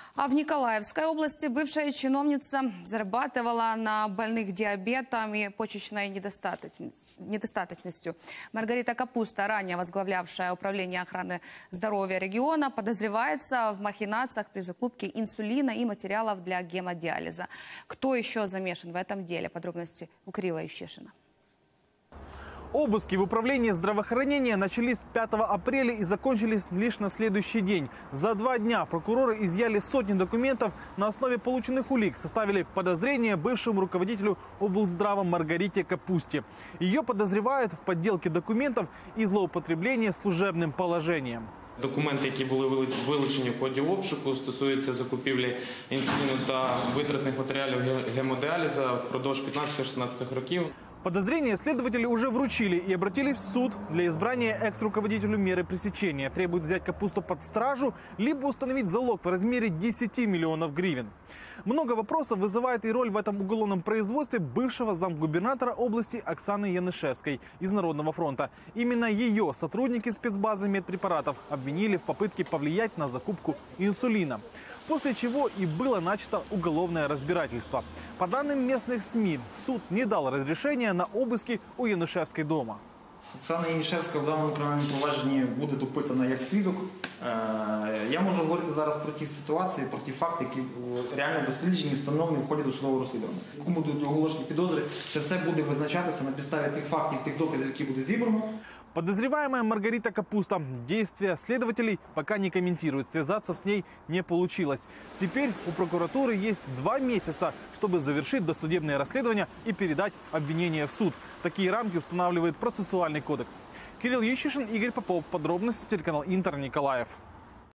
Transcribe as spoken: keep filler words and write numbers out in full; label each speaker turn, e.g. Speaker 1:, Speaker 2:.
Speaker 1: А в Николаевской области бывшая чиновница зарабатывала на больных диабетом и почечной недостаточностью. Маргарита Капуста, ранее возглавлявшая управление охраны здоровья региона, подозревается в махинациях при закупке инсулина и материалов для гемодиализа. Кто еще замешан в этом деле? Подробности у Кирилла Ющешина.
Speaker 2: Обыски в управлении здравоохранения начались пятого апреля и закончились лишь на следующий день. За два дня прокуроры изъяли сотни документов, на основе полученных улик составили подозрение бывшему руководителю облздрава Маргарите Капусте. Ее подозревают в подделке документов и злоупотреблении служебным положением.
Speaker 3: Документи, які були вилучені в ході обшуку, стосуються закупівлі інсуліну та витратних матеріалів гемодіаліза впродовж п'ятнадцятого-шістнадцятого років.
Speaker 2: Подозрения следователи уже вручили и обратились в суд для избрания экс-руководителю меры пресечения. Требуют взять Капусту под стражу, либо установить залог в размере десяти миллионов гривен. Много вопросов вызывает и роль в этом уголовном производстве бывшего замгубернатора области Оксаны Янышевской из Народного фронта. Именно ее сотрудники спецбазы медпрепаратов обвинили в попытке повлиять на закупку инсулина. После чего и было начато уголовное разбирательство. По данным местных СМИ, суд не дал разрешения на обыски у Янышевской дома.
Speaker 4: Оксана Янышевська в даному кримінальному провадженні буде допитана як свідок. Я можу говорити зараз про ті ситуації, про ті факти, які реально досліджені, встановлені в ході досудового розслідування. Кому будуть оголошені підозри, це все буде визначатися на підставі тих фактів, тих доказів, які буде зібрано.
Speaker 2: Подозреваемая Маргарита Капуста действия следователей пока не комментирует. Связаться с ней не получилось. Теперь у прокуратуры есть два месяца, чтобы завершить досудебное расследование и передать обвинение в суд. Такие рамки устанавливает процессуальный кодекс. Кирилл Ющешин, Игорь Попов. Подробности телеканал Интер, Николаев.